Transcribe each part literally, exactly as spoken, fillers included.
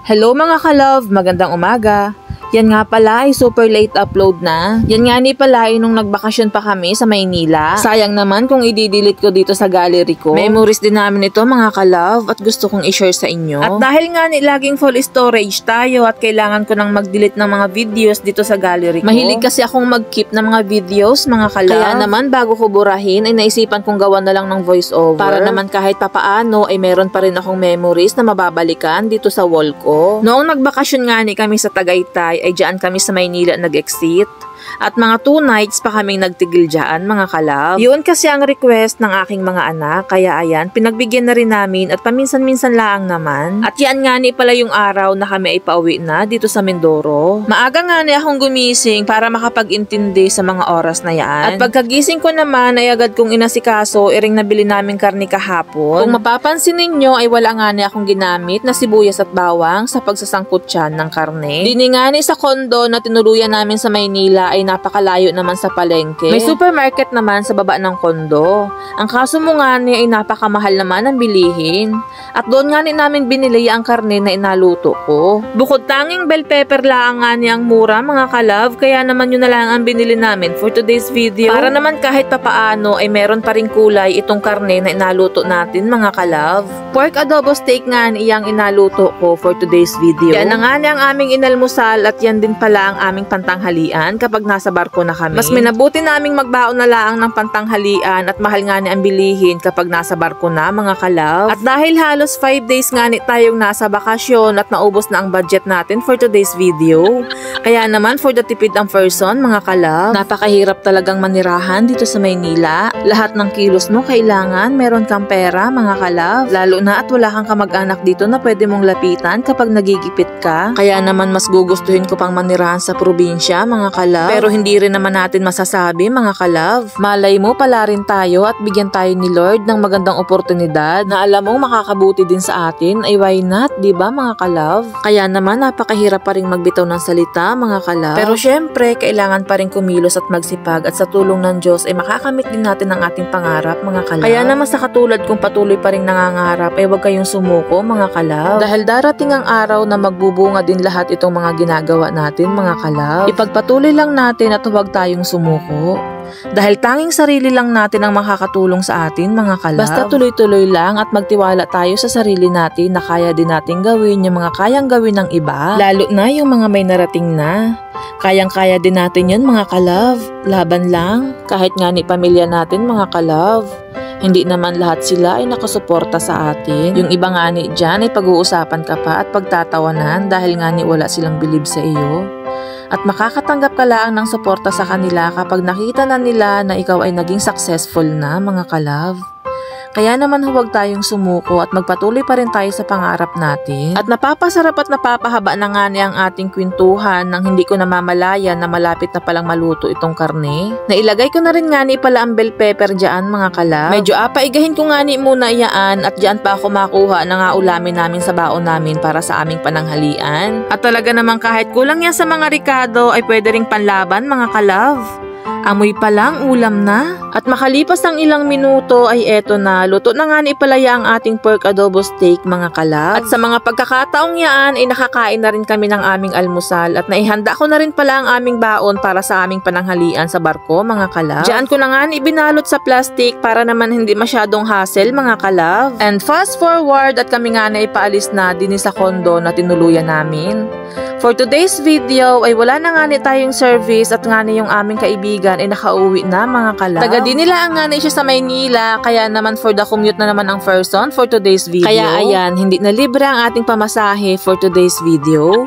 Hello mga ka-love, magandang umaga. Yan nga pala ay super late upload na. Yan nga ni pala ay nung nagbakasyon pa kami sa Maynila. Sayang naman kung i-delete ko dito sa gallery ko. Memories din namin ito mga ka-love at gusto kong i-share sa inyo. At dahil nga ni laging full storage tayo at kailangan ko nang mag-delete ng mga videos dito sa gallery ko. Mahilig kasi akong mag-keep ng mga videos mga ka-love. Kaya naman bago ko burahin ay naisipan kong gawa na lang ng voice over. Para naman kahit papaano ay meron pa rin akong memories na mababalikan dito sa wall ko. Noong nagbakasyon nga ni kami sa Tagaytay ay diyan kami sa Maynila nag-exit. At mga two nights pa kaming nagtigil dyan mga kalab. Yun kasi ang request ng aking mga anak. Kaya ayan, pinagbigyan na rin namin at paminsan-minsan laang naman. At yan nga ni pala yung araw na kami ay pauwi na dito sa Mindoro. Maaga nga ni akong gumising para makapag-intindi sa mga oras na yan. At pagkagising ko naman ay agad kong inasikaso iring nabili namin karni kahapon. Kung mapapansin ninyo ay wala nga ni akong ginamit na sibuyas at bawang sa pagsasangkot tiyan ng karne. Dini nga ni sa kondo na tinuluyan namin sa Maynila ay napakalayo naman sa palengke. May supermarket naman sa baba ng kondo. Ang kaso mo nga ni ay napakamahal naman ang bilihin. At doon nga ni namin binili ang karne na inaluto ko. Bukod tanging bell pepper lang nga ni ang mura mga kalove, kaya naman yun na lang ang binili namin for today's video. Para naman kahit papaano ay meron pa ring kulay itong karne na inaluto natin mga kalove. Pork adobo steak nga ni iyang inaluto ko for today's video. Yan na nga ni ang aming inalmusal at yan din pala ang aming pantanghalian kapag nasa barko na kami. Mas minabuti naming magbaon na laang ng pantanghalian at mahal nga ni ang bilihin kapag nasa barko na mga kalove. At dahil halos five days nga ni tayong nasa bakasyon at naubos na ang budget natin for today's video. Kaya naman for the tipid ang person mga kalove, napakahirap talagang manirahan dito sa Maynila. Lahat ng kilos mo kailangan meron kang pera mga kalove. Lalo na at wala kang kamag-anak dito na pwede mong lapitan kapag nagigipit ka. Kaya naman mas gugustuhin ko pang manirahan sa probinsya mga kalove. Pero hindi rin naman natin masasabi mga kalove. Malay mo pala rin tayo at bigyan tayo ni Lord ng magandang oportunidad na alam mong makakabuti din sa atin ay why not, diba mga kalove? Kaya naman napakahirap pa rin magbitaw ng salita mga kalove. Pero syempre kailangan pa rin kumilos at magsipag at sa tulong ng Diyos ay makakamit din natin ang ating pangarap mga kalove. Kaya naman sa katulad kung patuloy pa rin nangangarap ay huwag kayong sumuko mga kalove. Dahil darating ang araw na magbubunga din lahat itong mga ginagawa natin mga kalove. Ipagpatuloy lang natin at huwag tayong sumuko. Dahil tanging sarili lang natin ang makakatulong sa atin mga kalab. Basta tuloy-tuloy lang at magtiwala tayo sa sarili natin na kaya din natin gawin yung mga kayang gawin ng iba. Lalo na yung mga may narating na. Kayang-kaya din natin yun mga kalab. Laban lang. Kahit nga ni pamilya natin mga kalab. Hindi naman lahat sila ay nakasuporta sa atin. Yung iba nga ni dyan ay pag-uusapan ka pa at pagtatawanan dahil nga ni wala silang bilib sa iyo. At makakatanggap ka lang ng suporta sa kanila kapag nakita na nila na ikaw ay naging successful na mga kalove. Kaya naman huwag tayong sumuko at magpatuloy pa rin tayo sa pangarap natin. At napapasarap at napapahaba na nga niya ang ating kwentuhan nang hindi ko namamalayan na malapit na palang maluto itong karne. Nailagay ko na rin nga ni pala ang bell pepper dyan mga kalab. Medyo apaigahin ko nga ni muna iyaan at dyan pa ako makuha na nga ulamin namin sa baon namin para sa aming pananghalian. At talaga naman kahit kulang yan sa mga ricado ay pwede ring panlaban mga kalab. Amoy pa lang, ulam na. At makalipas ang ilang minuto ay eto na, luto na nga ni palaya ang ating pork adobo steak mga kalab. At sa mga pagkakataong yan ay nakakain na rin kami ng aming almusal at naihanda ko na rin pala ang aming baon para sa aming pananghalian sa barko mga kalab. Diyan ko na nga ni binalot sa plastic para naman hindi masyadong hassle mga kalab. And fast forward at kami nga na ipaalis na din sa kondo na tinuluyan namin. For today's video ay wala na nga ni tayong service at nga ni yung aming kaibigan ay nakauwi na mga kalab. Taga din nila ang nga ni siya sa Maynila kaya naman for the commute na naman ang person for today's video. Kaya ayan, hindi na libre ang ating pamasahe for today's video.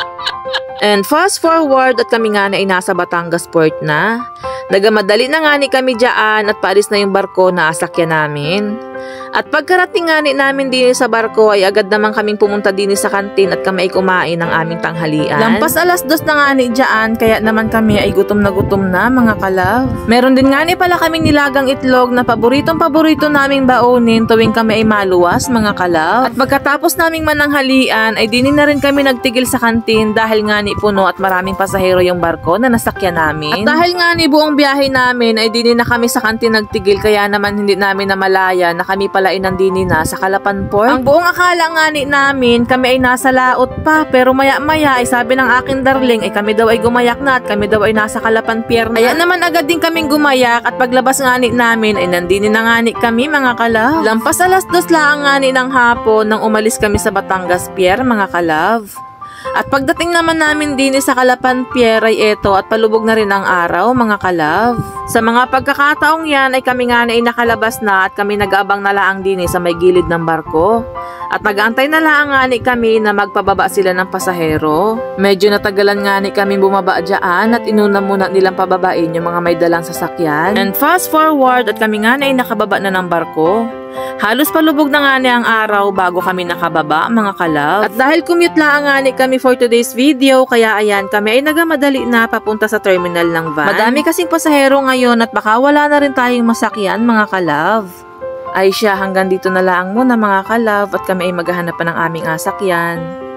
And fast forward at kami nga na ay nasa Batangas Port na. Nagamadali na nga ni kami dyan at paalis na yung barko na asakyan namin. At pagkarating nga namin din sa barko ay agad naman kaming pumunta din sa kantin at kami ay kumain ng aming tanghalian. Lampas alas dos na nga ni dyan kaya naman kami ay gutom na gutom na mga kalab. Meron din nga ni pala kaming nilagang itlog na paboritong paborito naming baonin tuwing kami ay maluwas mga kalab. At pagkatapos naming mananghalian ay dinin na rin kami nagtigil sa kantin dahil nga ni puno at maraming pasahero yung barko na nasakyan namin. At dahil nga ni buong biyahe namin ay dinin na kami sa kantin nagtigil kaya naman hindi namin namalaya na kami pala pala ay nandini na sa Calapan Port. Ang buong akala nga ni namin, kami ay nasa laot pa, pero maya-maya ay sabi ng aking darling ay kami daw ay gumayak na at kami daw ay nasa Calapan Pier na. Kaya naman agad din kaming gumayak at paglabas nga ni namin ay nandini na nga ni kami mga kalab. Lampas alas dos lang nga ni ng hapon nang umalis kami sa Batangas Pier mga kalab. At pagdating naman namin din sa Calapan Pier ay eto at palubog na rin ang araw mga kalab. Sa mga pagkakataong yan ay kami nga na ay nakalabas na at kami nag-aabang na laang din sa may gilid ng barko. At nag-aantay na laang nga ni kami na magpababa sila ng pasahero. Medyo natagalan nga ni kami bumaba dyan at inuna muna nilang pababain yung mga may dalang sasakyan. And fast forward at kami nga na ay nakababa na ng barko. Halos palubog na nga ni ang araw bago kami nakababa mga kalab. At dahil commute lang nga ni kami for today's video, kaya ayan kami ay nagamadali na papunta sa terminal ng van. Madami kasing pasahero ngayon at baka wala na rin tayong masakyan mga kalab. Ay siya, hanggang dito na lang muna mga kalab at kami ay maghahanap pa ng aming asakyan.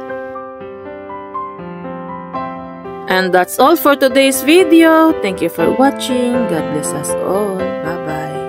And that's all for today's video. Thank you for watching. God bless us all. Bye bye.